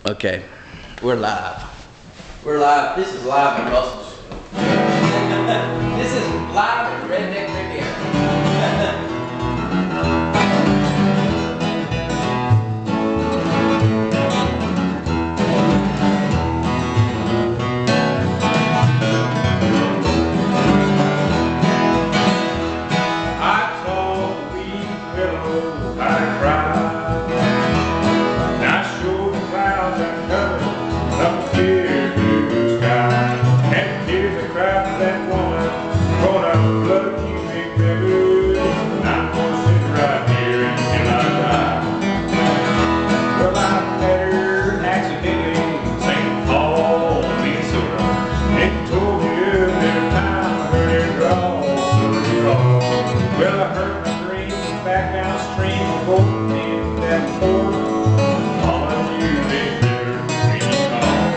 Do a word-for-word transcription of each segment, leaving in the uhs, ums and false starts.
Okay, we're live. We're live. This is live in Russellville. This is live at Redneck Riviera. Back downstream, boating in that port, all of you they heard me call.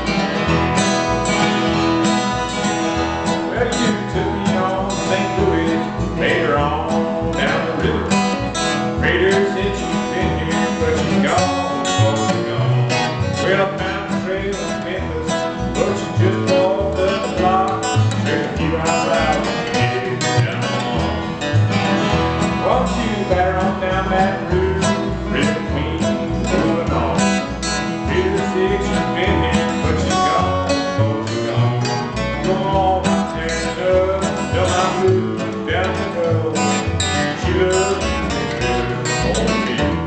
Well, you took me on Saint Louis, later on down the river. Trader said you've been here, but you're gone, oh, you're gone. Well, I found the trail in Memphis, but you just walked up the block. There's a few I ride when you get down the lawn. Won't you batter on down that route, River Queen, moving on. River Six, you've been here, but you're gone, oh, you're gone. Go on, I'm tearing it up, down my route, down the road. She loves you, baby, for me.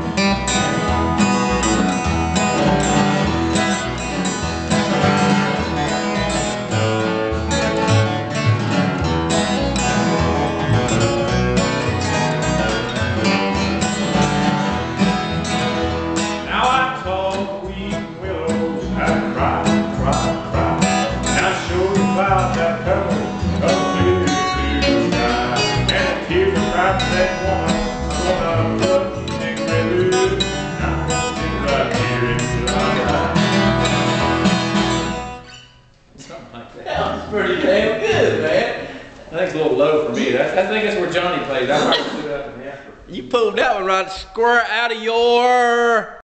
That cover of the blue, blue sky, and here's a cry for that woman. I'm gonna love you, Nick Redwood. I'm gonna sit right here until I die. Something like that. That was pretty damn good, man. I think it's a little low for me. That's, I think that's where Johnny plays. I might sit up and after. You pulled that one right square out of your